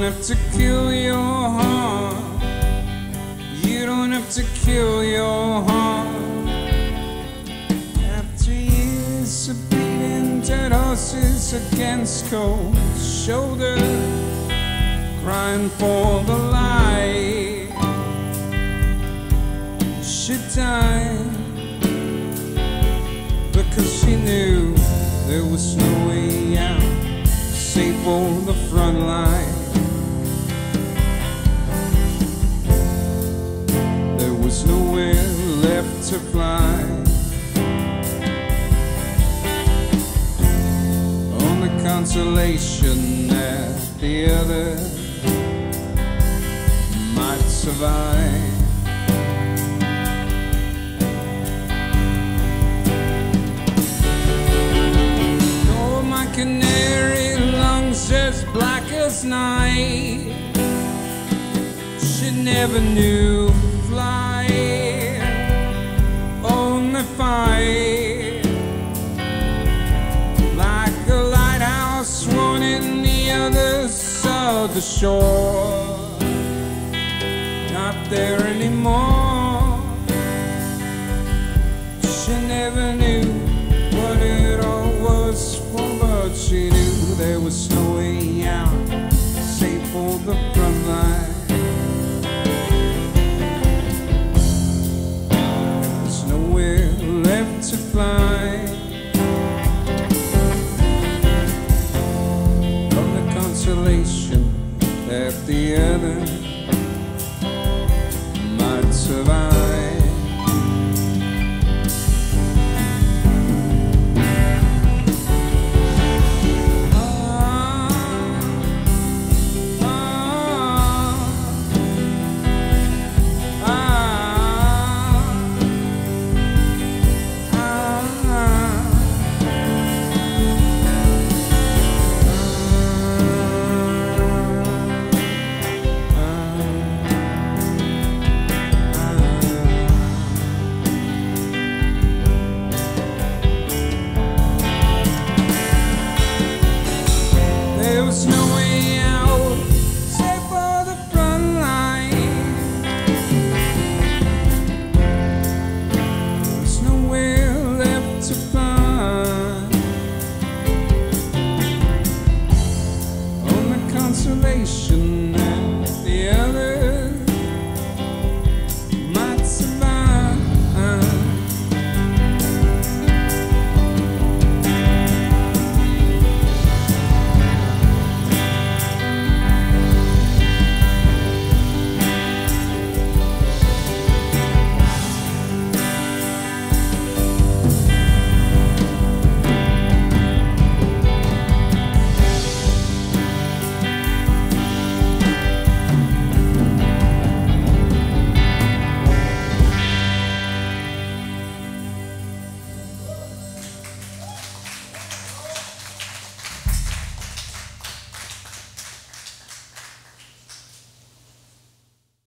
have to kill your heart. You don't have to kill your heart. After years of beating dead horses against cold shoulders, crying for the light, she died because she knew there was no way out, save for the front line. There was nowhere left to fly. Only consolation that the other might survive. Canary lungs as black as night. She never knew fly, only fight. Like a lighthouse warning the others of the shore. Not there anymore. She never knew what it all was for, but she knew there was no way out, save for the front line. There's nowhere left to fly. From the consolation that the other might survive. There was no way out, save for the front line. There's nowhere left to find. Only consolation that the other